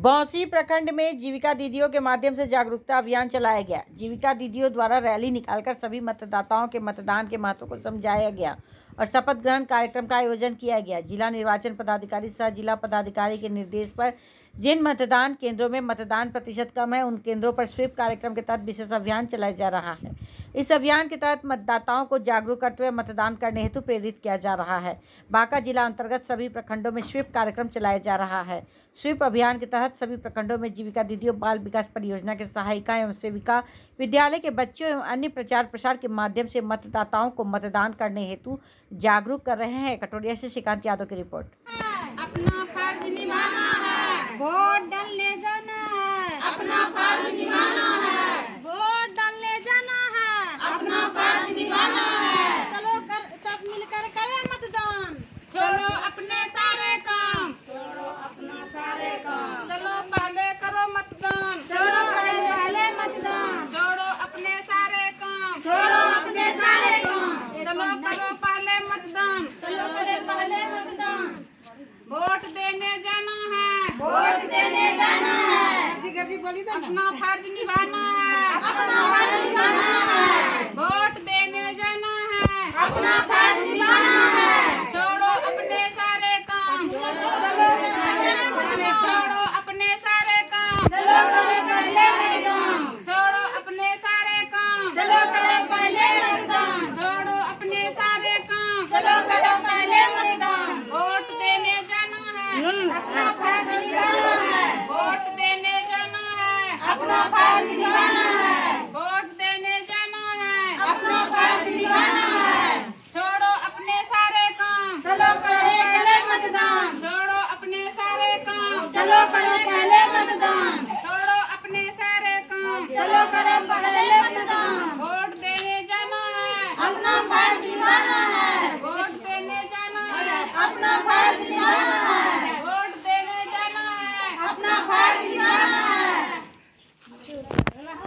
बौंसी प्रखंड में जीविका दीदियों के माध्यम से जागरूकता अभियान चलाया गया। जीविका दीदियों द्वारा रैली निकालकर सभी मतदाताओं के मतदान के महत्व को समझाया गया और शपथ ग्रहण कार्यक्रम का आयोजन किया गया। जिला निर्वाचन पदाधिकारी सह जिला पदाधिकारी के निर्देश पर जिन मतदान केंद्रों में मतदान प्रतिशत कम है उन केंद्रों पर स्वीप कार्यक्रम के तहत विशेष अभियान चलाया जा रहा है। इस अभियान के तहत मतदाताओं को जागरूक करते हुए मतदान करने हेतु प्रेरित किया जा रहा है। बांका जिला अंतर्गत सभी प्रखंडों में स्वीप कार्यक्रम चलाया जा रहा है। स्वीप अभियान के तहत सभी प्रखंडों में जीविका दीदियों बाल विकास परियोजना के सहायिका एवं सेविका विद्यालय के बच्चों एवं अन्य प्रचार प्रसार के माध्यम से मतदाताओं को मतदान करने हेतु जागरूक कर रहे हैं। कटोरिया से श्रीकांत यादव की रिपोर्ट। अपना फर्ज निभाना है, वोट डालने जाना है, अपना फर्ज निभाना है, वोट डालने जाना है, अपना फर्ज निभाना है। चलो सब मिलकर करें मतदान, छोड़ो अपने सारे काम, छोड़ो अपना सारे काम। चलो पहले करो मतदान, छोड़ो पहले मतदान, छोड़ो अपने सारे काम, छोड़ो अपने सारे काम। चलो करो पहले मतदान, चलो करें पहले मतदान। वोट देने जाना है, वोट देने जाना है, अपना फर्ज निभाना है, अपना फर्ज निभाना है। वोट देने जाना है, अपना फर्ज निभाना है। छोड़ो अपने सारे काम, छोड़ो अपने सारे काम, चलो करें पहले मतदान, छोड़ो अपने सारे काम, चलो करें पहले मतदान, छोड़ो अपने सारे काम, चलो करें पहले मतदान। वोट देने जाना है, अपना फर्ज निभाना है, वोट देने जाना है, अपना फर्ज निभाना है, वोट देने जाना है, अपना फर्ज निभाना है। छोड़ो अपने सारे काम, चलो करें पहले मतदान, छोड़ो अपने सारे काम, चलो करें पहले मतदान, छोड़ो अपने सारे काम, चलो करें पहले मतदान। वोट देने जाना है, अपना फर्ज निभाना